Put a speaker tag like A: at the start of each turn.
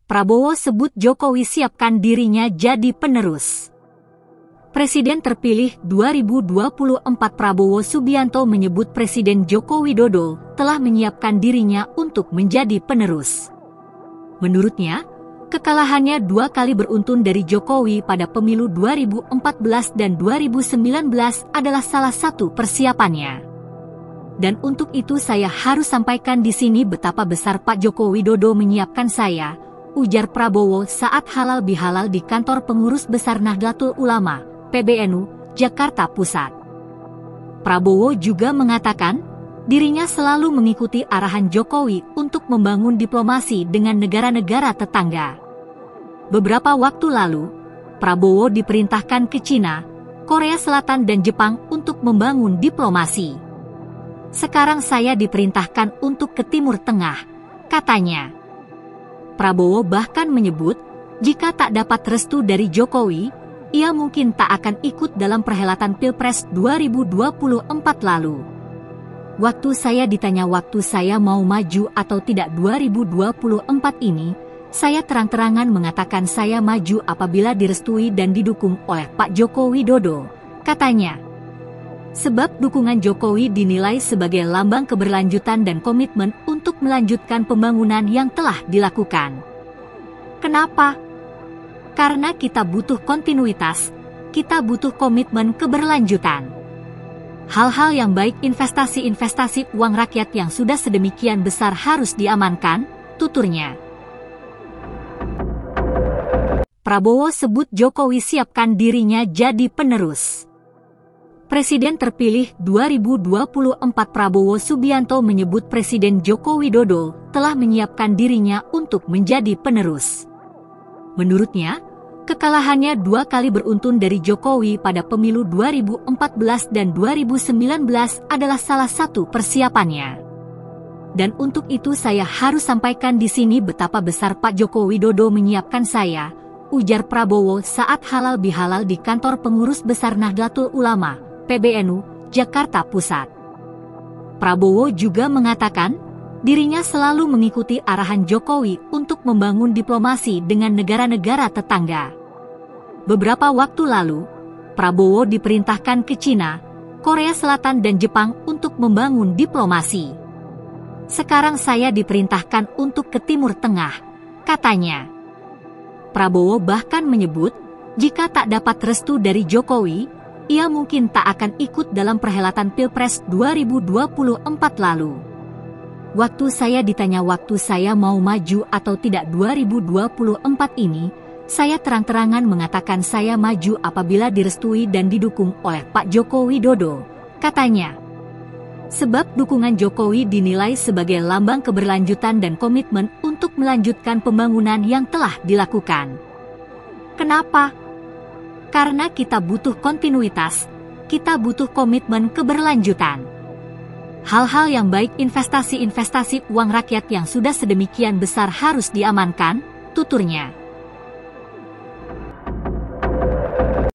A: Prabowo sebut Jokowi siapkan dirinya jadi penerus. Presiden terpilih 2024 Prabowo Subianto menyebut Presiden Joko Widodo telah menyiapkan dirinya untuk menjadi penerus. Menurutnya, kekalahannya 2 kali beruntun dari Jokowi pada pemilu 2014 dan 2019 adalah salah satu persiapannya. Dan untuk itu saya harus sampaikan di sini betapa besar Pak Joko Widodo menyiapkan saya, ujar Prabowo saat halal bihalal di kantor pengurus besar Nahdlatul Ulama, PBNU, Jakarta Pusat. Prabowo juga mengatakan, dirinya selalu mengikuti arahan Jokowi untuk membangun diplomasi dengan negara-negara tetangga. Beberapa waktu lalu, Prabowo diperintahkan ke Cina, Korea Selatan dan Jepang untuk membangun diplomasi. Sekarang saya diperintahkan untuk ke Timur Tengah, katanya. Prabowo bahkan menyebut, jika tak dapat restu dari Jokowi, ia mungkin tak akan ikut dalam perhelatan Pilpres 2024 lalu. Waktu saya ditanya waktu saya mau maju atau tidak 2024 ini, saya terang-terangan mengatakan saya maju apabila direstui dan didukung oleh Pak Joko Widodo, katanya. Sebab dukungan Jokowi dinilai sebagai lambang keberlanjutan dan komitmen untuk melanjutkan pembangunan yang telah dilakukan. Kenapa? Karena kita butuh kontinuitas, kita butuh komitmen keberlanjutan. Hal-hal yang baik investasi-investasi uang rakyat yang sudah sedemikian besar harus diamankan, tuturnya. Prabowo sebut Jokowi siapkan dirinya jadi penerus. Presiden terpilih 2024 Prabowo Subianto menyebut Presiden Joko Widodo telah menyiapkan dirinya untuk menjadi penerus. Menurutnya, kekalahannya 2 kali beruntun dari Jokowi pada pemilu 2014 dan 2019 adalah salah satu persiapannya. Dan untuk itu saya harus sampaikan di sini betapa besar Pak Joko Widodo menyiapkan saya, ujar Prabowo saat halal bihalal di kantor pengurus besar Nahdlatul Ulama, PBNU, Jakarta Pusat. Prabowo juga mengatakan, dirinya selalu mengikuti arahan Jokowi untuk membangun diplomasi dengan negara-negara tetangga. Beberapa waktu lalu, Prabowo diperintahkan ke Cina, Korea Selatan dan Jepang untuk membangun diplomasi. Sekarang saya diperintahkan untuk ke Timur Tengah, katanya. Prabowo bahkan menyebut, jika tak dapat restu dari Jokowi, ia mungkin tak akan ikut dalam perhelatan Pilpres 2024 lalu. Waktu saya ditanya waktu saya mau maju atau tidak 2024 ini, saya terang-terangan mengatakan saya maju apabila direstui dan didukung oleh Pak Joko Widodo, katanya. Sebab dukungan Jokowi dinilai sebagai lambang keberlanjutan dan komitmen untuk melanjutkan pembangunan yang telah dilakukan. Kenapa? Karena kita butuh kontinuitas, kita butuh komitmen keberlanjutan. Hal-hal yang baik investasi-investasi uang rakyat yang sudah sedemikian besar harus diamankan, tuturnya.